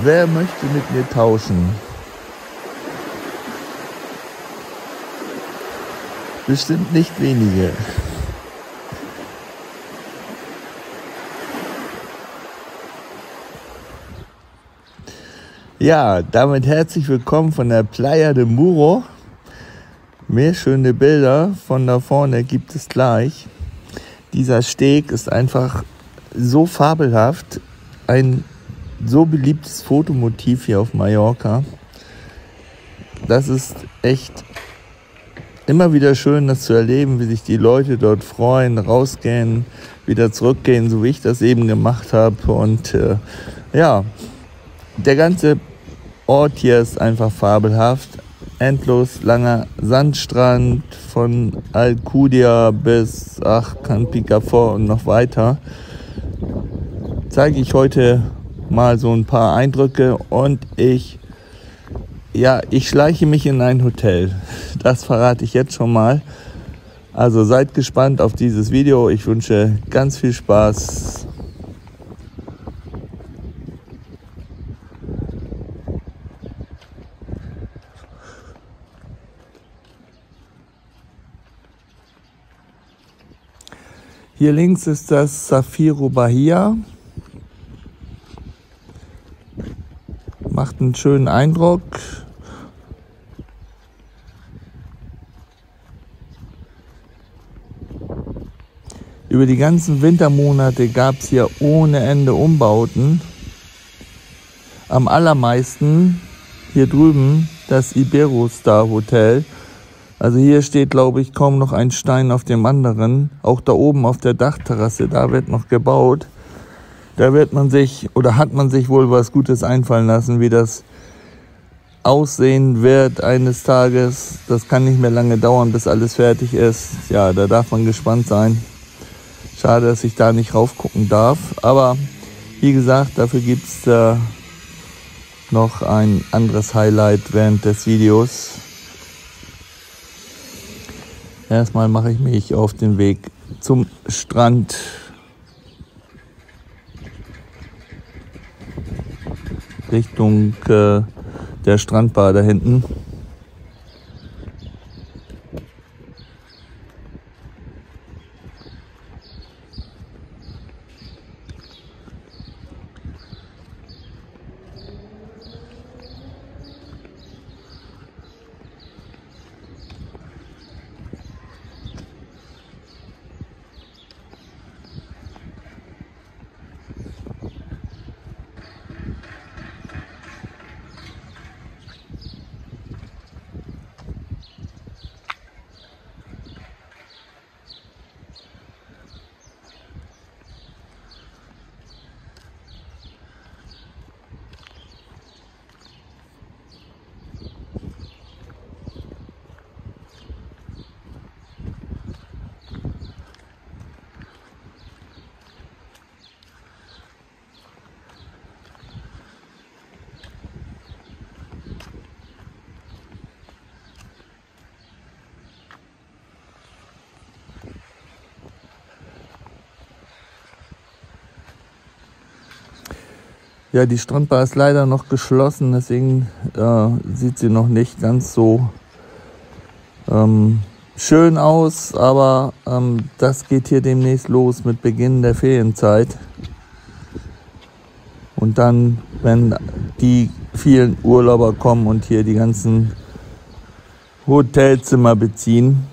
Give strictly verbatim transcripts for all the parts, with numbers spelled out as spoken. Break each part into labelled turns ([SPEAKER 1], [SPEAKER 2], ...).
[SPEAKER 1] Wer möchte mit mir tauschen? Bestimmt nicht wenige. Ja, damit herzlich willkommen von der Playa de Muro. Mehr schöne Bilder von da vorne gibt es gleich. Dieser Steg ist einfach so fabelhaft. Ein so beliebtes Fotomotiv hier auf Mallorca. Das ist echt immer wieder schön, das zu erleben, wie sich die Leute dort freuen, rausgehen, wieder zurückgehen, so wie ich das eben gemacht habe. Und äh, ja, der ganze Ort hier ist einfach fabelhaft. Endlos langer Sandstrand von Alcudia bis ach, Can Picafort und noch weiter. Zeige ich heute mal so ein paar Eindrücke und ich, ja, ich schleiche mich in ein Hotel. Das verrate ich jetzt schon mal. Also seid gespannt auf dieses Video. Ich wünsche ganz viel Spaß. Hier links ist das Zafiro Bahia. Macht einen schönen Eindruck. Über die ganzen Wintermonate gab es hier ohne Ende Umbauten. Am allermeisten hier drüben das Iberostar Hotel. Also hier steht, glaube ich, kaum noch ein Stein auf dem anderen. Auch da oben auf der Dachterrasse, da wird noch gebaut. Da wird man sich oder hat man sich wohl was Gutes einfallen lassen, wie das aussehen wird eines Tages. Das kann nicht mehr lange dauern, bis alles fertig ist. Ja, da darf man gespannt sein. Schade, dass ich da nicht raufgucken darf. Aber wie gesagt, dafür gibt es äh, noch ein anderes Highlight während des Videos. Erstmal mache ich mich auf den Weg zum Strand. Richtung äh, der Strandbar da hinten. Ja, die Strandbar ist leider noch geschlossen, deswegen äh, sieht sie noch nicht ganz so ähm, schön aus, aber ähm, das geht hier demnächst los mit Beginn der Ferienzeit. Und dann, wenn die vielen Urlauber kommen und hier die ganzen Hotelzimmer beziehen,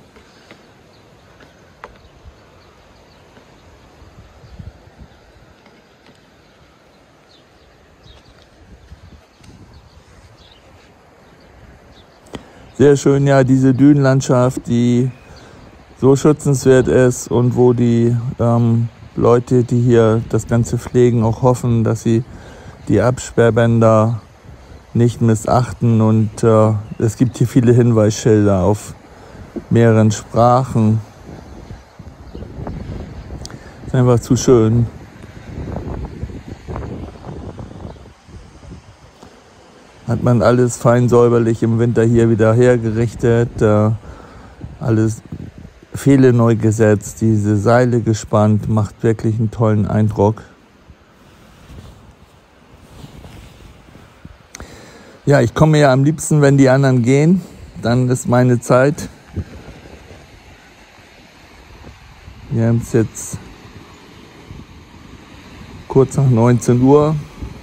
[SPEAKER 1] sehr schön, ja, diese Dünenlandschaft, die so schützenswert ist und wo die ähm, Leute, die hier das Ganze pflegen, auch hoffen, dass sie die Absperrbänder nicht missachten. Und äh, es gibt hier viele Hinweisschilder auf mehreren Sprachen. Ist einfach zu schön. Hat man alles fein säuberlich im Winter hier wieder hergerichtet, äh, alles Pfähle neu gesetzt, diese Seile gespannt, macht wirklich einen tollen Eindruck. Ja, ich komme ja am liebsten, wenn die anderen gehen. Dann ist meine Zeit. Wir haben es jetzt kurz nach neunzehn Uhr.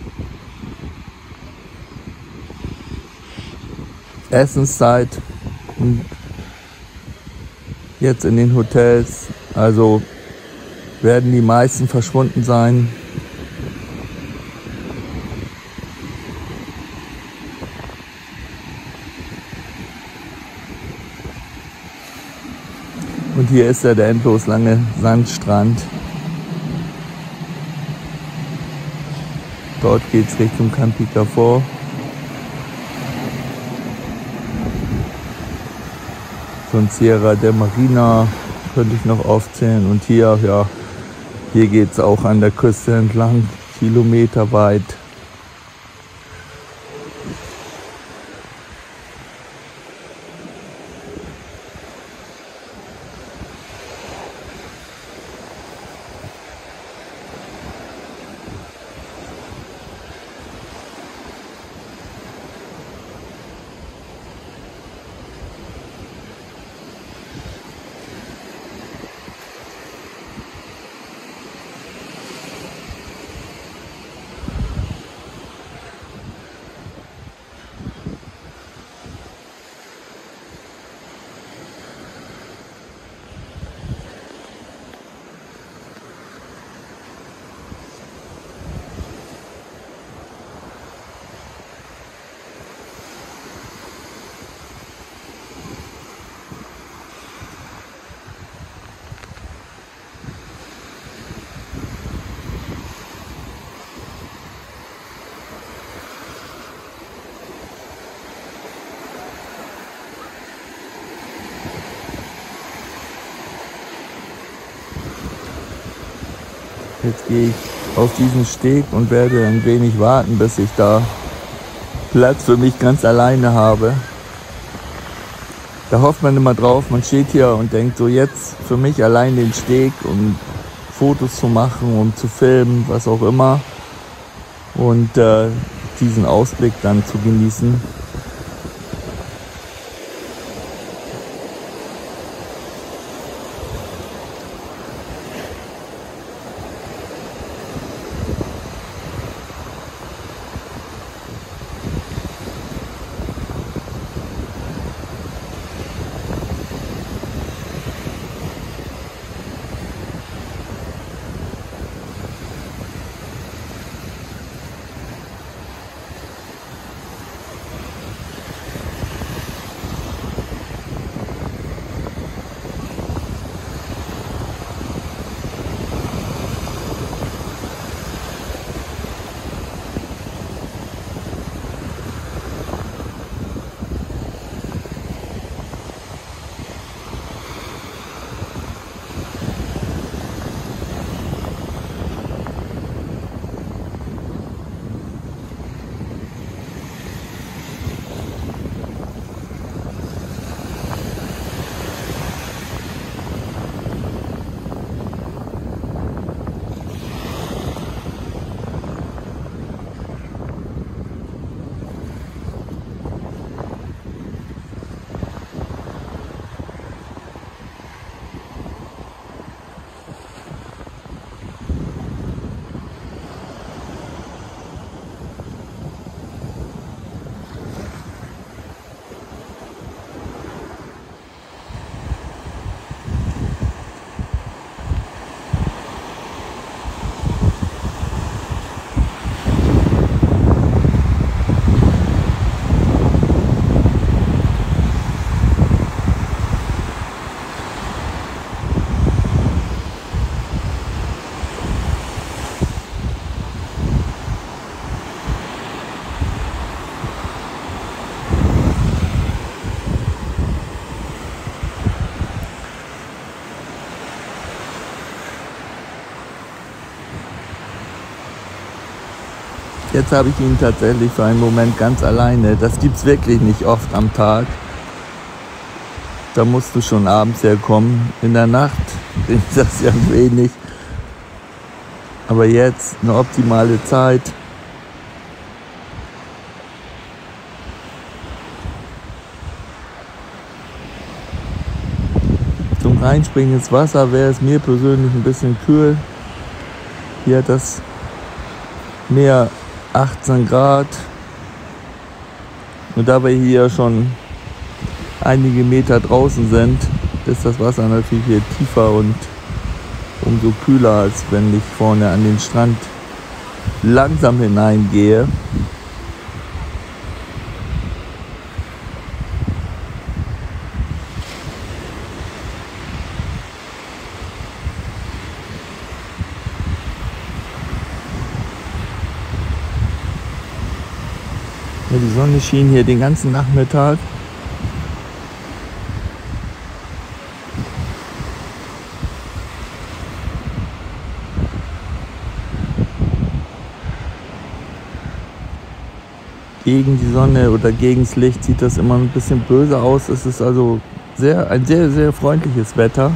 [SPEAKER 1] Essenszeit. Und jetzt in den Hotels. Also werden die meisten verschwunden sein. Und hier ist ja der endlos lange Sandstrand. Dort geht es Richtung Campicafort. Von Sierra de Marina könnte ich noch aufzählen. Und hier, ja, hier geht es auch an der Küste entlang, kilometerweit. Jetzt gehe ich auf diesen Steg und werde ein wenig warten, bis ich da Platz für mich ganz alleine habe. Da hofft man immer drauf, man steht hier und denkt so, jetzt für mich allein den Steg, um Fotos zu machen, um zu filmen, was auch immer. Und äh, diesen Ausblick dann zu genießen. Jetzt habe ich ihn tatsächlich für einen Moment ganz alleine. Das gibt es wirklich nicht oft am Tag. Da musst du schon abends herkommen. In der Nacht ist das ja wenig. Aber jetzt eine optimale Zeit. Reinspringen ins Wasser wäre es mir persönlich ein bisschen kühl. Hier hat das Meer achtzehn Grad. Und da wir hier schon einige Meter draußen sind, ist das Wasser natürlich hier tiefer und umso kühler, als wenn ich vorne an den Strand langsam hineingehe. Ja, die Sonne schien hier den ganzen Nachmittag. Gegen die Sonne oder gegen das Licht sieht das immer ein bisschen böse aus. Es ist also sehr, ein sehr, sehr freundliches Wetter.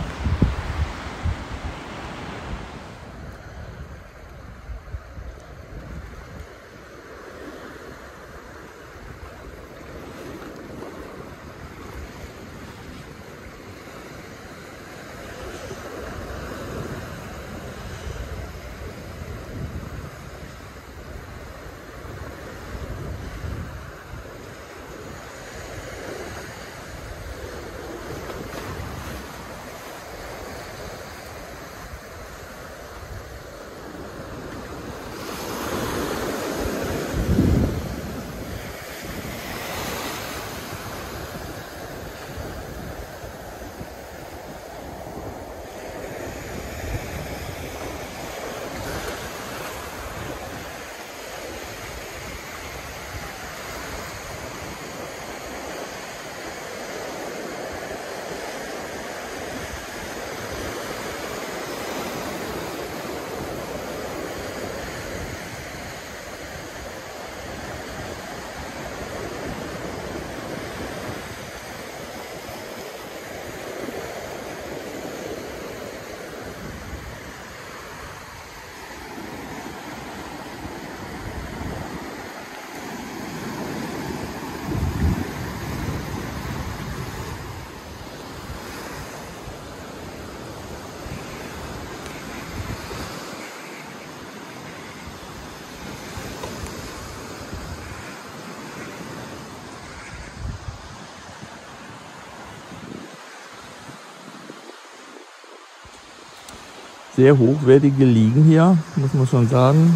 [SPEAKER 1] Sehr hochwertige Liegen hier, muss man schon sagen.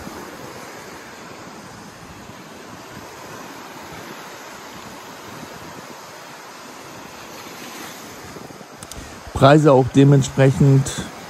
[SPEAKER 1] Preise auch dementsprechend.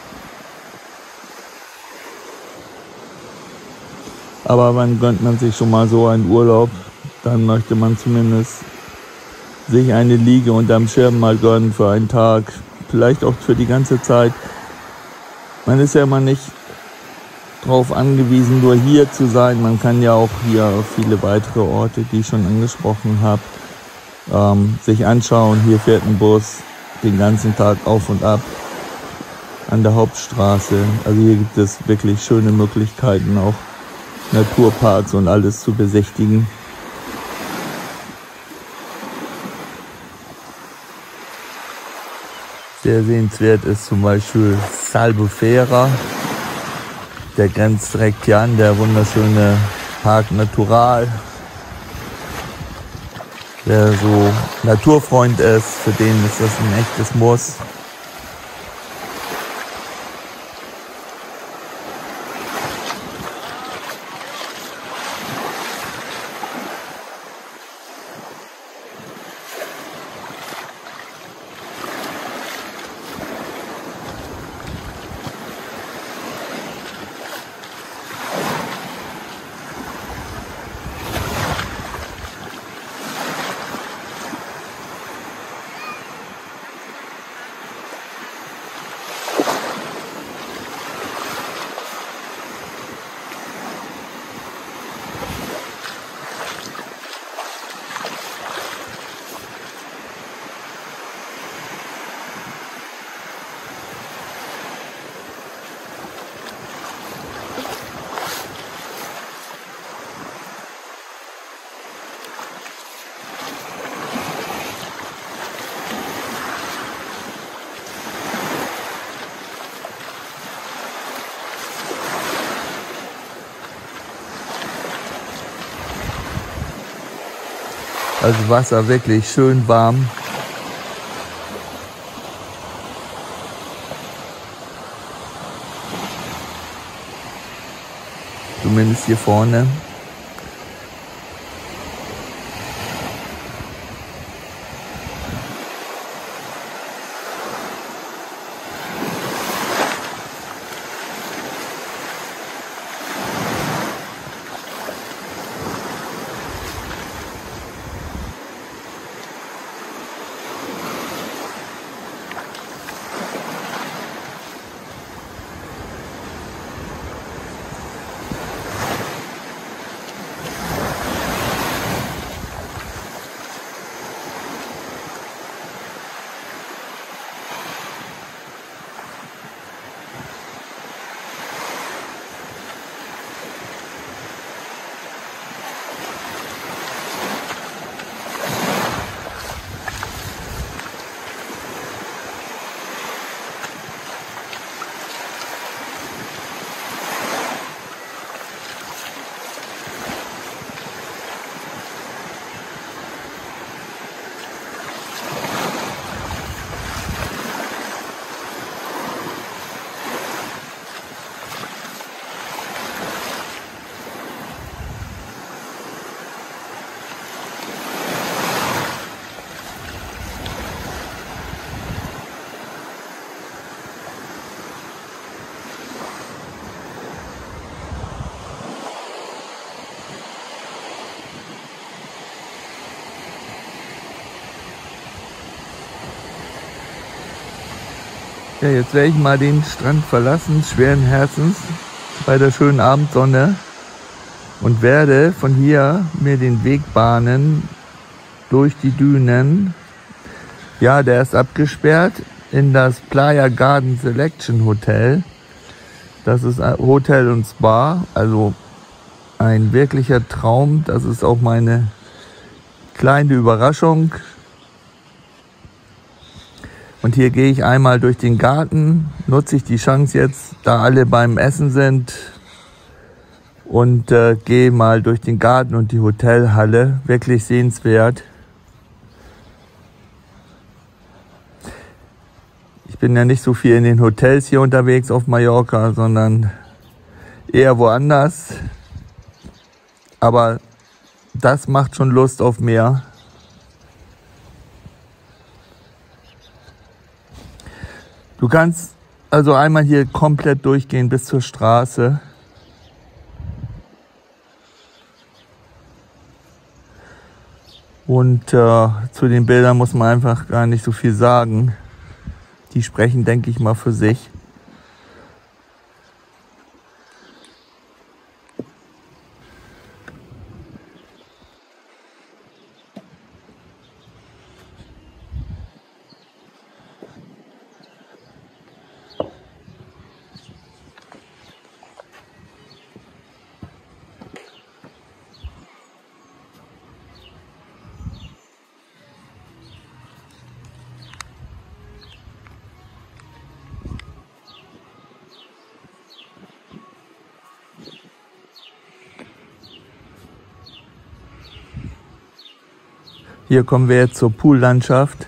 [SPEAKER 1] Aber wann gönnt man sich schon mal so einen Urlaub? Dann möchte man zumindest sich eine Liege unterm Schirm mal gönnen für einen Tag. Vielleicht auch für die ganze Zeit. Man ist ja immer nicht darauf angewiesen, nur hier zu sein. Man kann ja auch hier viele weitere Orte, die ich schon angesprochen habe, ähm, sich anschauen. Hier fährt ein Bus den ganzen Tag auf und ab an der Hauptstraße. Also hier gibt es wirklich schöne Möglichkeiten, auch Naturparks und alles zu besichtigen. Sehr sehenswert ist zum Beispiel Albufera, der grenzt direkt hier an, der wunderschöne Park Natural. Wer so Naturfreund ist, für den ist das ein echtes Muss. Also Wasser wirklich schön warm. Zumindest hier vorne. Ja, jetzt werde ich mal den Strand verlassen, schweren Herzens, bei der schönen Abendsonne und werde von hier mir den Weg bahnen durch die Dünen. Ja, der ist abgesperrt in das Playa Garden Selection Hotel. Das ist ein Hotel und Spa, also ein wirklicher Traum. Das ist auch meine kleine Überraschung. Und hier gehe ich einmal durch den Garten, nutze ich die Chance jetzt, da alle beim Essen sind und äh, gehe mal durch den Garten und die Hotelhalle, wirklich sehenswert. Ich bin ja nicht so viel in den Hotels hier unterwegs auf Mallorca, sondern eher woanders. Aber das macht schon Lust auf mehr. Du kannst also einmal hier komplett durchgehen bis zur Straße. Und äh, zu den Bildern muss man einfach gar nicht so viel sagen. Die sprechen, denke ich mal, für sich. Hier kommen wir jetzt zur Poollandschaft.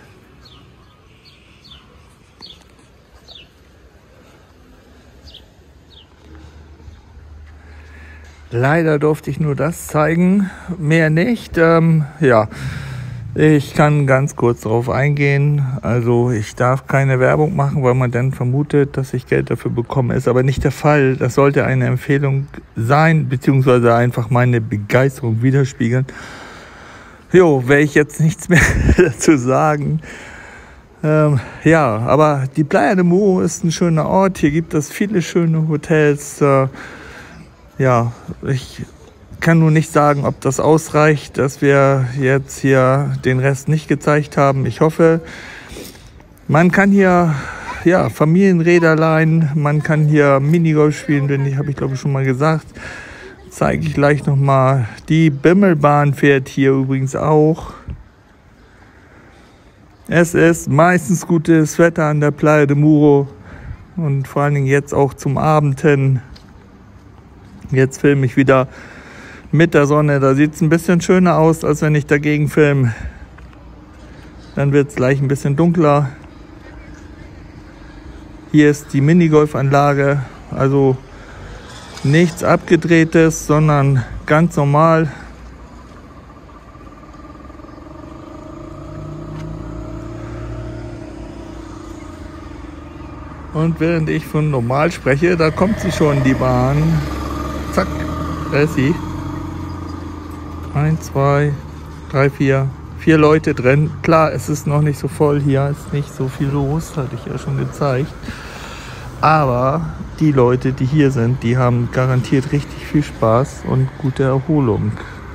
[SPEAKER 1] Leider durfte ich nur das zeigen, mehr nicht. Ähm, ja, ich kann ganz kurz darauf eingehen. Also ich darf keine Werbung machen, weil man dann vermutet, dass ich Geld dafür bekomme. Ist aber nicht der Fall. Das sollte eine Empfehlung sein, beziehungsweise einfach meine Begeisterung widerspiegeln. Jo, werde ich jetzt nichts mehr dazu sagen. Ähm, ja, aber die Playa de Muro ist ein schöner Ort. Hier gibt es viele schöne Hotels. Äh, ja, ich kann nur nicht sagen, ob das ausreicht, dass wir jetzt hier den Rest nicht gezeigt haben. Ich hoffe, man kann hier ja, Familienräder leihen, man kann hier Minigolf spielen, denn die habe ich glaube ich schon mal gesagt. Zeige ich gleich nochmal. Die Bimmelbahn fährt hier übrigens auch. Es ist meistens gutes Wetter an der Playa de Muro und vor allen Dingen jetzt auch zum Abend hin. Jetzt filme ich wieder mit der Sonne. Da sieht es ein bisschen schöner aus, als wenn ich dagegen filme. Dann wird es gleich ein bisschen dunkler. Hier ist die Minigolfanlage, also nichts Abgedrehtes, sondern ganz normal. Und während ich von normal spreche, da kommt sie schon, die Bahn. Zack, da ist sie. Eins, zwei, drei, vier, vier Leute drin. Klar, es ist noch nicht so voll hier, ist nicht so viel los, hatte ich ja schon gezeigt. Aber die Leute, die hier sind, die haben garantiert richtig viel Spaß und gute Erholung.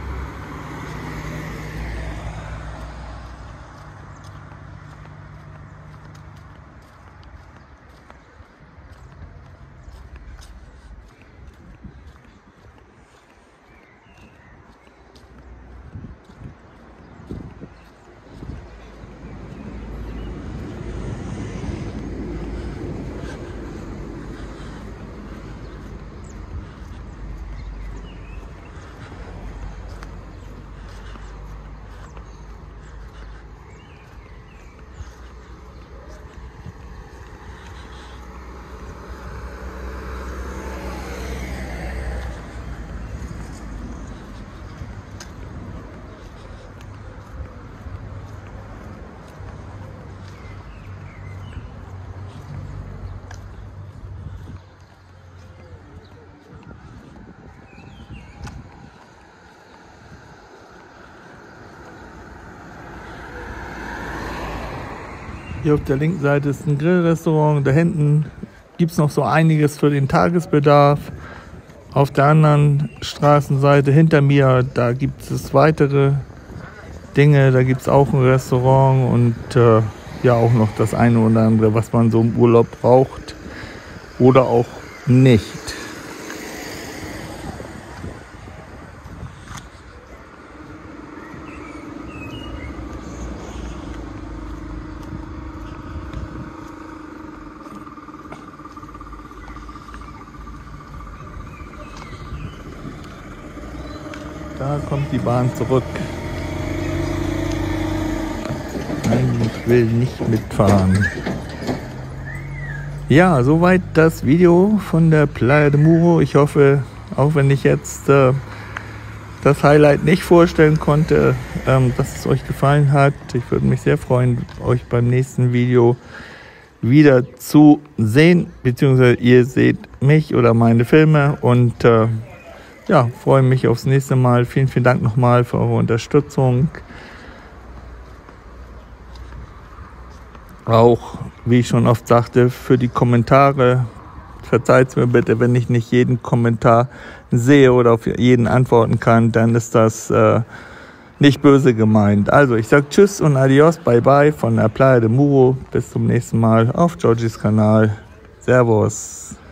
[SPEAKER 1] Hier auf der linken Seite ist ein Grillrestaurant, da hinten gibt es noch so einiges für den Tagesbedarf. Auf der anderen Straßenseite hinter mir, da gibt es weitere Dinge, da gibt es auch ein Restaurant und äh, ja auch noch das eine oder andere, was man so im Urlaub braucht oder auch nicht. Da kommt die Bahn zurück. Nein, ich will nicht mitfahren. Ja, soweit das Video von der Playa de Muro. Ich hoffe, auch wenn ich jetzt äh, das Highlight nicht vorstellen konnte, ähm, dass es euch gefallen hat. Ich würde mich sehr freuen, euch beim nächsten Video wieder zu sehen, beziehungsweise ihr seht mich oder meine Filme und äh, ja, freue mich aufs nächste Mal. Vielen, vielen Dank nochmal für eure Unterstützung. Auch, wie ich schon oft sagte, für die Kommentare. Verzeiht mir bitte, wenn ich nicht jeden Kommentar sehe oder auf jeden antworten kann, dann ist das äh, nicht böse gemeint. Also, ich sage Tschüss und Adios, bye bye von der Playa de Muro. Bis zum nächsten Mal auf Georgies Kanal. Servus.